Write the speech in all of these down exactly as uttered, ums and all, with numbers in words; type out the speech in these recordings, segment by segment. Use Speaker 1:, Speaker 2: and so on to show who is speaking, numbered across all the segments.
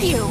Speaker 1: you!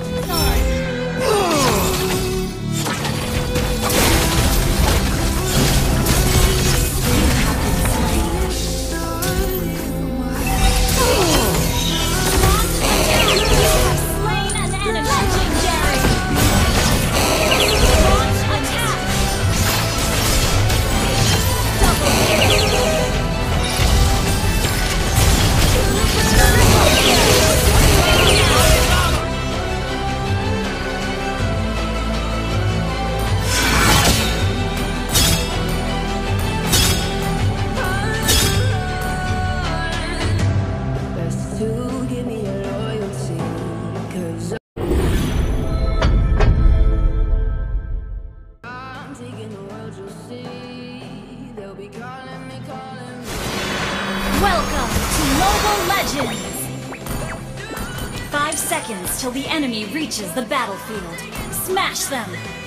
Speaker 1: Welcome to Mobile Legends! Five seconds till the enemy reaches the battlefield. Smash them!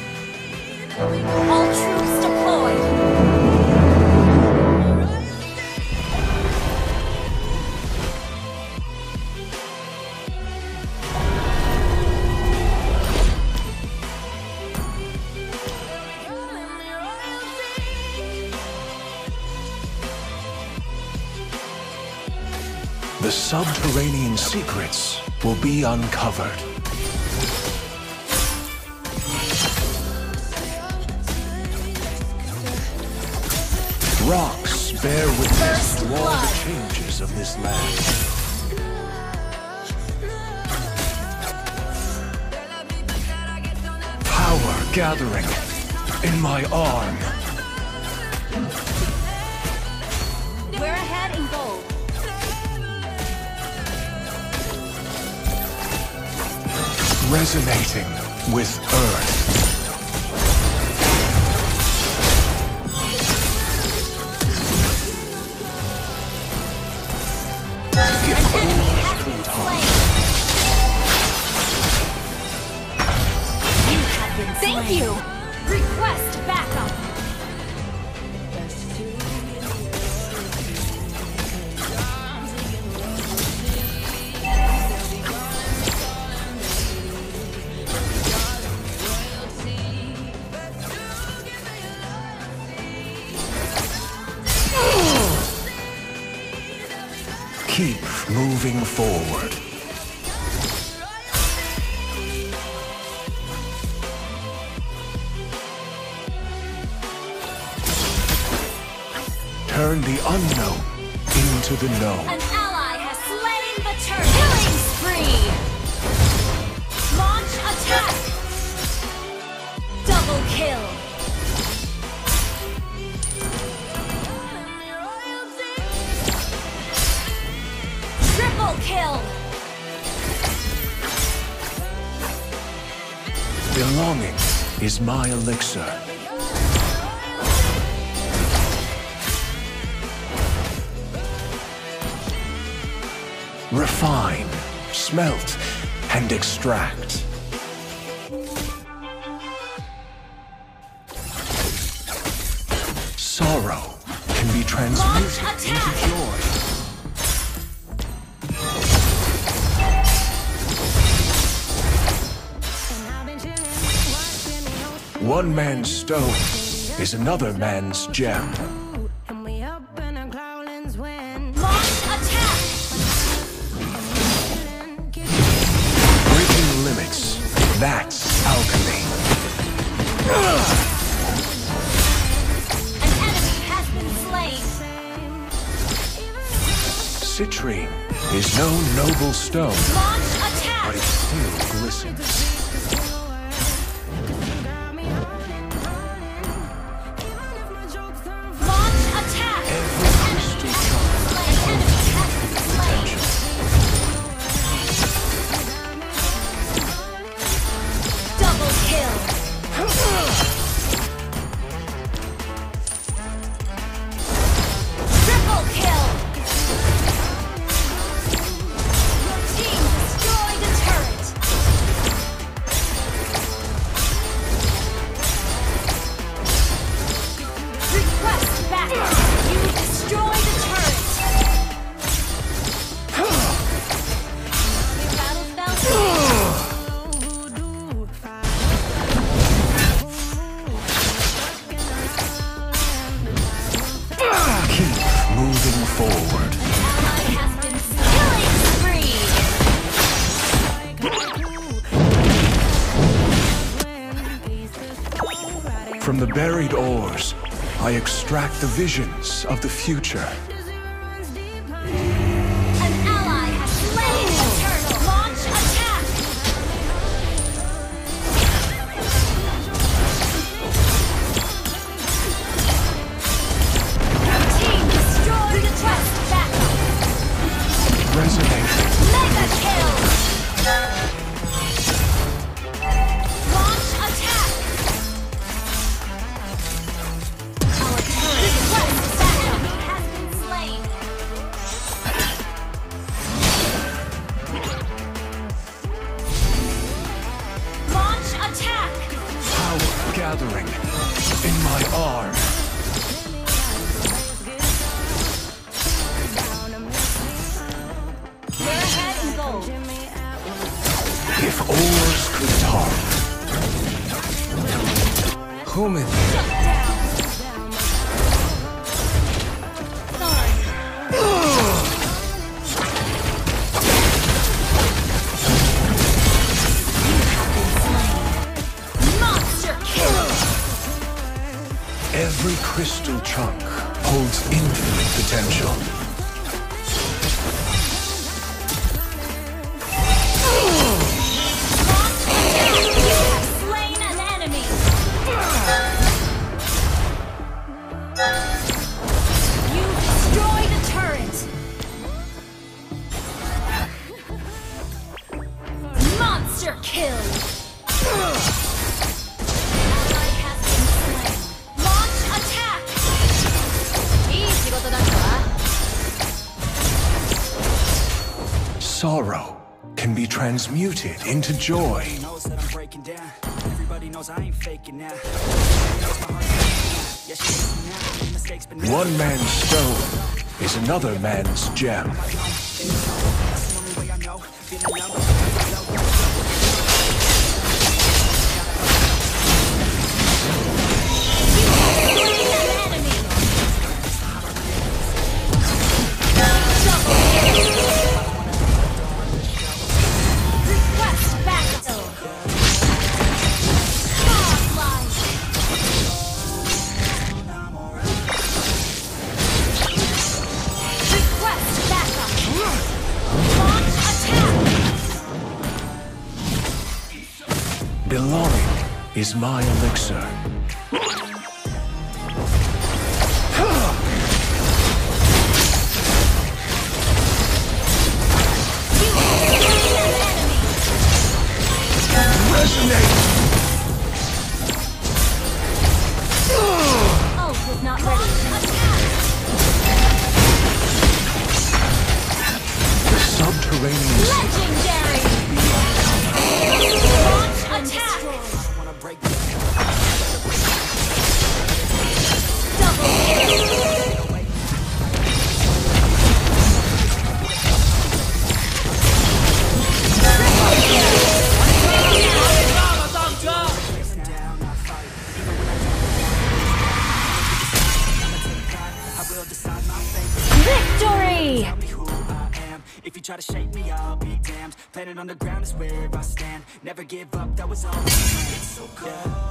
Speaker 1: All troops deployed!
Speaker 2: The subterranean secrets will be uncovered. Rocks bear witness to all the changes of this land. Power gathering in my arm.
Speaker 1: We're ahead in gold.
Speaker 2: Resonating with Earth.
Speaker 1: Thank you! Request backup!
Speaker 2: Keep moving forward. Turn the unknown into the known.
Speaker 1: An ally has slain the turret. Killing spree! Launch attack! Double kill! Triple kill!
Speaker 2: Belonging is my elixir. Refine, smelt, and extract. Sorrow can be transmuted into joy. One man's stone is another man's gem.
Speaker 1: Launch attack!
Speaker 2: Breaking limits, that's alchemy.
Speaker 1: An enemy has been slain.
Speaker 2: Citrine is no noble stone,
Speaker 1: Launch attack!
Speaker 2: but it still glistens.
Speaker 1: Launch attack!
Speaker 2: Every crystal charm
Speaker 1: Slain enemy has been slain. Double kill! Triple kill! Your team destroyed a turret!
Speaker 2: forward.
Speaker 1: Ally has been killing spree.
Speaker 2: From the buried ores, I extract the visions of the future.
Speaker 1: An ally has slain a turtle. Launch attack. Team destroy the trust backup.
Speaker 2: Resonate.
Speaker 1: Mega kill. Launch attack. Our turret quest backup has been slain. Launch attack.
Speaker 2: Power gathering in my arm.
Speaker 1: We're ahead in gold.
Speaker 2: If ores could talk. Human.
Speaker 1: Shut down. Sorry. Monster kill.
Speaker 2: Every crystal chunk holds infinite potential.
Speaker 1: You have slain an enemy. You destroy the turret. Monster kill. Ally has been slain. Launch attack. いい仕事だったわ。
Speaker 2: Sorrow can be transmuted into joy.
Speaker 3: Knows that I'm breaking down. Everybody knows I ain't faking now. Everybody knows my heart's breaking now. Yeah, she's now. Mistakes been
Speaker 2: One man's stone is another man's gem.
Speaker 3: That's the only way I know. Feeling low.
Speaker 1: Slain an enemy. Double kill. Request backup. Godlike. Request backup. Launch attack.
Speaker 2: Belonging is my elixir.
Speaker 1: You have slain an enemy.
Speaker 2: Resonate!
Speaker 1: Ult was not ready. Attack.
Speaker 2: The subterranean
Speaker 1: Legendary. Launch attack.
Speaker 3: Wanna break
Speaker 1: Double kill.
Speaker 3: down, I fight. Even when I don't, I will decide my fate.
Speaker 1: Victory!
Speaker 3: Tell me who I am. If you try to shake me, I'll be damned. Planet on the ground is where I stand. Never give up, that was all. It's so cold.